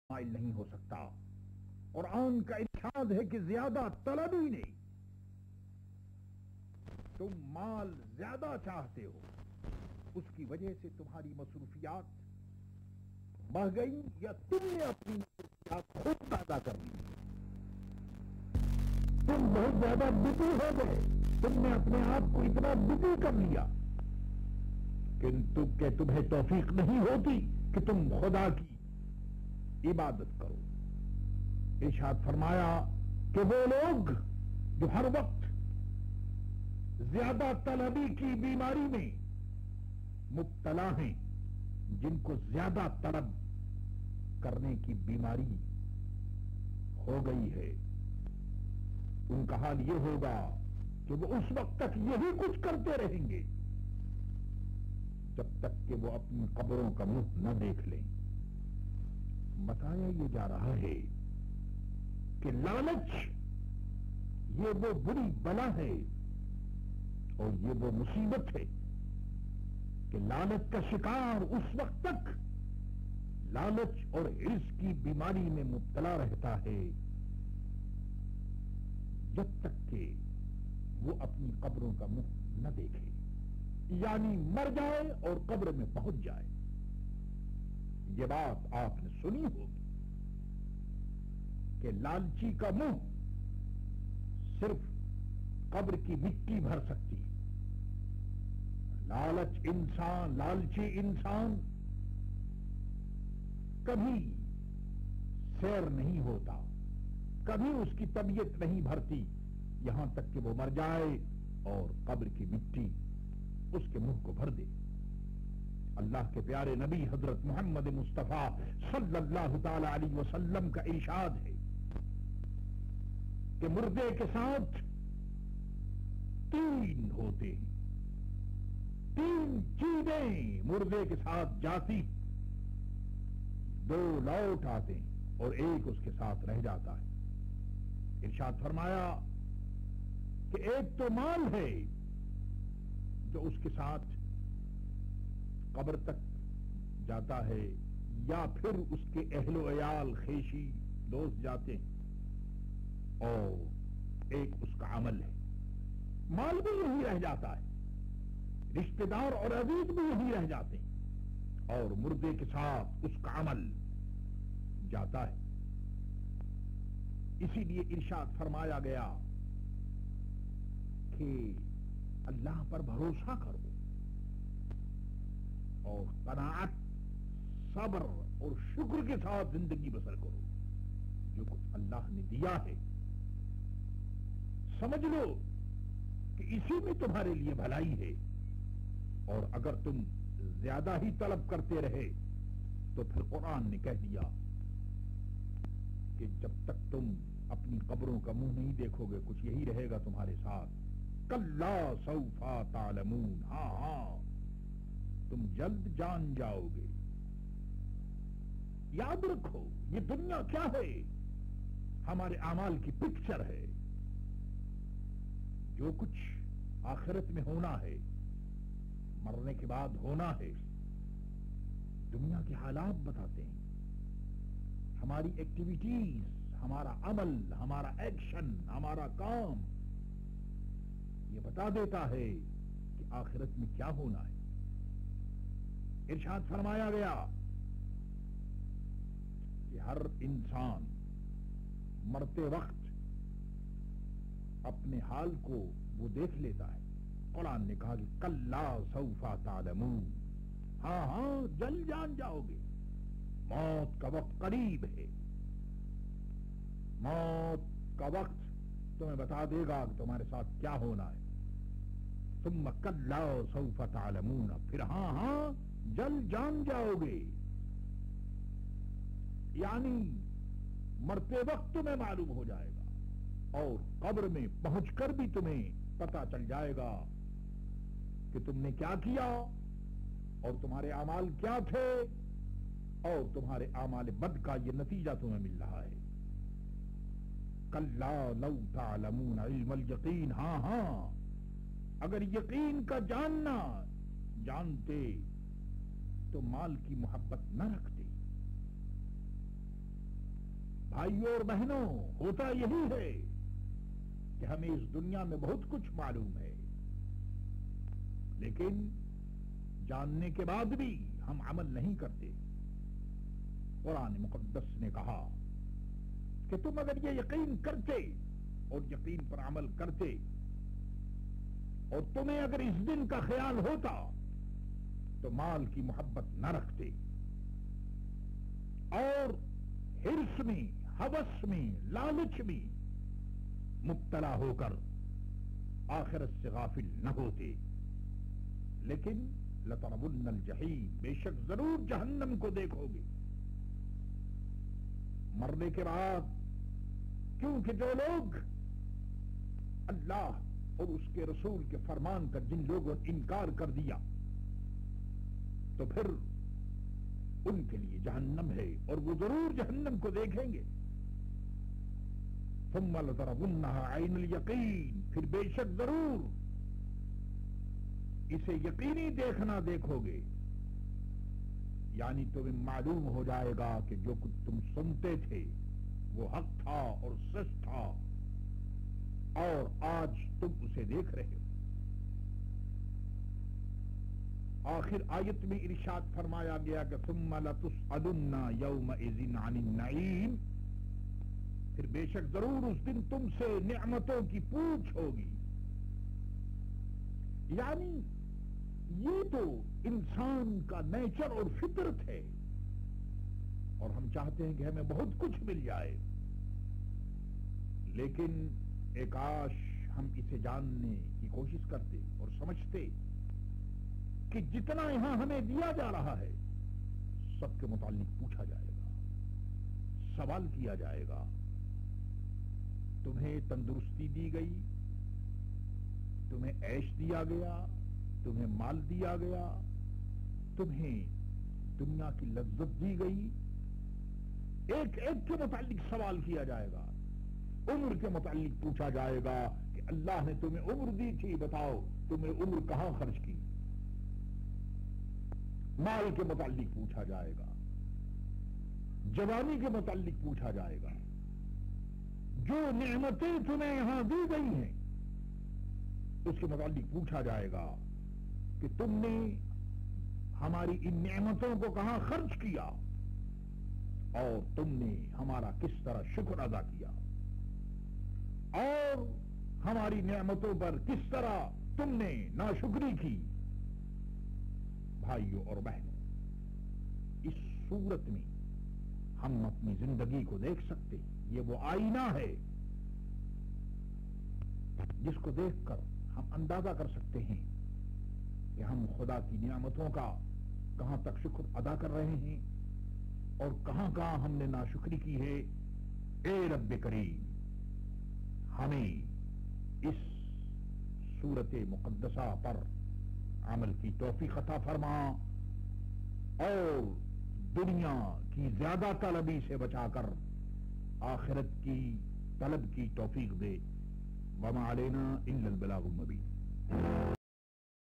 مائل نہیں ہو سکتا. قرآن کا ارشاد ہے کہ زیادہ طلب ہی نہیں. تم مال زیادہ چاہتے ہو, اس کی وجہ سے تمہاری مصروفیات بڑھ گئی یا تم نے اپنی مصروفیات خود پیدا کر لی. تم بہت زیادہ بزی ہو گئے, تم نے اپنے آپ کو اتنا بزی کر لیا کہ تمہیں توفیق نہیں ہوتی کہ تم خدا کی عبادت کرو. ارشاد فرمایا کہ وہ لوگ جو ہر وقت زیادہ طلبی کی بیماری میں مبتلا ہیں, جن کو زیادہ طلب کرنے کی بیماری ہو گئی ہے, ان کا حال یہ ہوگا کہ وہ اس وقت تک یہی کچھ کرتے رہیں گے جب تک کہ وہ اپنی قبروں کا منہ نہ دیکھ لیں. بتایا یہ جا رہا ہے کہ لالچ یہ وہ بری بلا ہے اور یہ وہ مصیبت ہے کہ لالچ کا شکار اس وقت تک لالچ اور حرص کی بیماری میں مبتلا رہتا ہے جب تک کہ وہ اپنی قبروں کا منہ نہ دیکھے, یعنی مر جائے اور قبر میں پہنچ جائے. یہ بات آپ نے سنی ہوگی کہ لالچی کا منہ صرف قبر کی مٹی بھر سکتی ہے. لالچی انسان کبھی سیر نہیں ہوتا, کبھی اس کی طبیعت نہیں بھرتی یہاں تک کہ وہ مر جائے اور قبر کی مٹی اس کے منہ کو بھر دے. اللہ کے پیارے نبی حضرت محمد مصطفیٰ صلی اللہ تعالی علیہ وسلم کا ارشاد ہے کہ مردے کے ساتھ 3 ہوتے ہیں, 3 چیزیں مردے کے ساتھ جاتی, 2 لوٹ آتے ہیں اور 1 اس کے ساتھ رہ جاتا ہے. ارشاد فرمایا کہ ایک تو مال ہے جو اس کے ساتھ قبر تک جاتا ہے, یا پھر اس کے اہل و عیال خیشی دوست جاتے ہیں, اور ایک اس کا عمل ہے. مال بھی یہی رہ جاتا ہے, رشتہ دار اور عزیز بھی یہی رہ جاتے ہیں, اور مردے کے ساتھ اس کا عمل جاتا ہے. اسی لیے ارشاد فرمایا گیا کہ اللہ پر بھروسہ کرو اور قناعت, صبر اور شکر کے ساتھ زندگی بسر کرو. جو کچھ اللہ نے دیا ہے سمجھ لو کہ اسی میں تمہارے لیے بھلائی ہے, اور اگر تم زیادہ ہی طلب کرتے رہے تو پھر قرآن نے کہہ دیا کہ جب تک تم اپنی قبروں کا منہ نہیں دیکھو گے کچھ یہی رہے گا تمہارے ساتھ. کلا سوف تعلمون, ہاں تم جلد جان جاؤ گے. یاد رکھو یہ دنیا کیا ہے, ہمارے اعمال کی پکچر ہے. جو کچھ آخرت میں ہونا ہے, مرنے کے بعد ہونا ہے, دنیا کے حالات بتاتے ہیں. ہماری ایکٹیویٹیز, ہمارا عمل, ہمارا ایکشن, ہمارا کام یہ بتا دیتا ہے کہ آخرت میں کیا ہونا ہے. ارشاد فرمایا گیا کہ ہر انسان مرتے وقت اپنے حال کو وہ دیکھ لیتا ہے. قرآن نے کہا کہ کلا سوف تعلمون, ہاں جلد جان جاؤ گے. موت کا وقت قریب ہے, موت کا وقت تمہیں بتا دے گا کہ تمہارے ساتھ کیا ہونا ہے. ثم کلا سوف تعلمون, پھر ہاں جلد جان جاؤ گے, یعنی مرتے وقت تمہیں معلوم ہو جائے گا اور قبر میں پہنچ کر بھی تمہیں پتا چل جائے گا کہ تم نے کیا کیا اور تمہارے اعمال کیا تھے, اور تمہارے اعمال بد کا یہ نتیجہ تمہیں مل رہا ہے. کلا لو تعلمون علم الیقین, ہاں اگر یقین کا جاننا جانتے تو مال کی محبت نہ رکھتے. بھائیوں اور بہنوں، ہوتا یہی ہے کہ ہمیں اس دنیا میں بہت کچھ معلوم ہے، لیکن جاننے کے بعد بھی ہم عمل نہیں کرتے۔ قرآن مقدس نے کہا کہ تم اگر یہ یقین کرتے اور یقین پر عمل کرتے، اور تمہیں اگر اس دن کا خیال ہوتا تو مال کی محبت نہ رکھتے، اور حرص میں، ہوس میں، لالچ میں مبتلا ہو کر آخرت سے غافل نہ ہوتے، لیکن لَتَرَوُنَّ الْجَحِيمَ، بے شک ضرور جہنم کو دیکھو گے مرنے کے بعد۔ کیونکہ جو لوگ اللہ اور اس کے رسول کے فرمان کا جن لوگوں نے انکار کر دیا، تو پھر ان کے لیے جہنم ہے اور وہ ضرور جہنم کو دیکھیں گے۔ ثم لترونها عین الیقین، پھر بے شک ضرور اسے یقینی دیکھنا دیکھو گے، یعنی تمہیں معلوم ہو جائے گا کہ جو کچھ تم سنتے تھے وہ حق تھا اور سچ تھا، اور آج تم اسے دیکھ رہے ہو۔ آخر آیت میں ارشاد فرمایا گیا کہ ثم لتسألن یومئذ عن النعیم، پھر بے شک ضرور اس دن تم سے نعمتوں کی پوچھ ہوگی۔ یعنی یہ تو انسان کا نیچر اور فطرت ہے، اور ہم چاہتے ہیں کہ ہمیں بہت کچھ مل جائے، لیکن کاش ہم اسے جاننے کی کوشش کرتے اور سمجھتے کہ جتنا یہاں ہمیں دیا جا رہا ہے سب کے متعلق پوچھا جائے گا، سوال کیا جائے گا۔ تمہیں تندرستی دی گئی، تمہیں عیش دیا گیا، تمہیں مال دیا گیا، تمہیں دنیا کی لذت دی گئی، ایک ایک کے متعلق سوال کیا جائے گا۔ عمر کے متعلق پوچھا جائے گا کہ اللہ نے تمہیں عمر دی تھی، بتاؤ تم نے عمر کہاں خرچ کی۔ مال کے متعلق پوچھا جائے گا، جوانی کے متعلق پوچھا جائے گا، جو نعمتیں تمہیں یہاں دی گئی ہیں اس کے متعلق پوچھا جائے گا کہ تم نے ہماری ان نعمتوں کو کہاں خرچ کیا، اور تم نے ہمارا کس طرح شکر ادا کیا، اور ہماری نعمتوں پر کس طرح تم نے ناشکری کی۔ بھائیوں اور بہنوں، اس صورت میں ہم اپنی زندگی کو دیکھ سکتے ہیں۔ یہ وہ آئینہ ہے جس کو دیکھ کر ہم اندازہ کر سکتے ہیں کہ ہم خدا کی نعمتوں کا کہاں تک شکر ادا کر رہے ہیں اور کہاں کہاں ہم نے ناشکری کی ہے۔ اے رب کریم، ہمیں اس صورت مقدسہ پر عمل کی توفیق عطا فرما، اور دنیا کی زیادہ طلبی سے بچا کر آخرت کی طلب کی توفیق دے۔ وما علینا الا البلاغ المبین۔